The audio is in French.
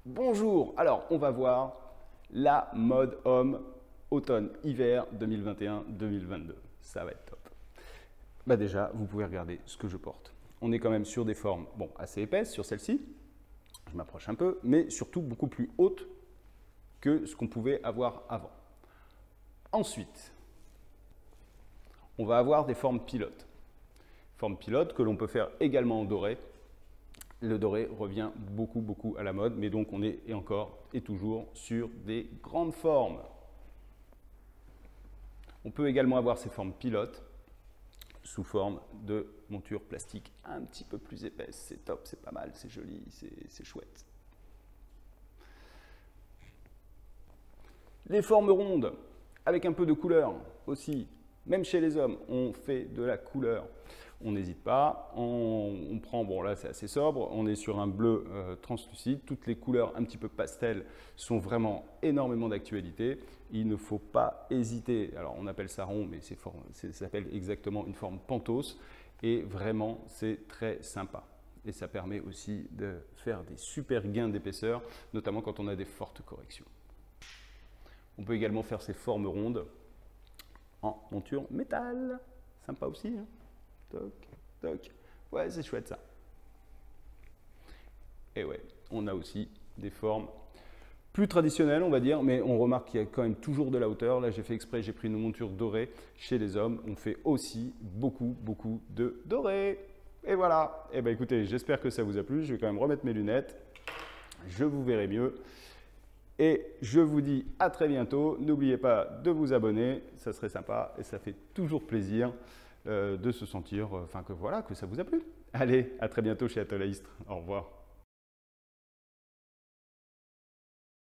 Bonjour, alors on va voir la mode homme automne-hiver 2021-2022. Ça va être top. Bah déjà, vous pouvez regarder ce que je porte. On est quand même sur des formes assez épaisses sur celle-ci. Je m'approche un peu, mais surtout beaucoup plus hautes que ce qu'on pouvait avoir avant. Ensuite, on va avoir des formes pilotes. Formes pilotes que l'on peut faire également en doré. Le doré revient beaucoup à la mode, mais donc on est encore et toujours sur des grandes formes. On peut également avoir ces formes pilotes sous forme de monture plastique un petit peu plus épaisse. C'est top, c'est pas mal, c'est joli, c'est chouette. Les formes rondes, avec un peu de couleur aussi. Même chez les hommes, on fait de la couleur. On n'hésite pas, on prend, bon là c'est assez sobre, on est sur un bleu translucide. Toutes les couleurs un petit peu pastel sont vraiment énormément d'actualité. Il ne faut pas hésiter, alors on appelle ça rond, mais ça s'appelle exactement une forme pentos. Et vraiment, c'est très sympa. Et ça permet aussi de faire des super gains d'épaisseur, notamment quand on a des fortes corrections. On peut également faire ces formes rondes en monture métal. Sympa aussi, hein. Toc, toc. Ouais, c'est chouette ça. Et ouais, on a aussi des formes plus traditionnelles, on va dire, mais on remarque qu'il y a quand même toujours de la hauteur. Là, j'ai fait exprès, j'ai pris une monture dorée. Chez les hommes, on fait aussi beaucoup de doré. Et voilà. Et ben écoutez, j'espère que ça vous a plu. Je vais quand même remettre mes lunettes. Je vous verrai mieux. Et je vous dis à très bientôt. N'oubliez pas de vous abonner, ça serait sympa et ça fait toujours plaisir de se sentir, que ça vous a plu. Allez, à très bientôt chez Atolaïstre. Au revoir.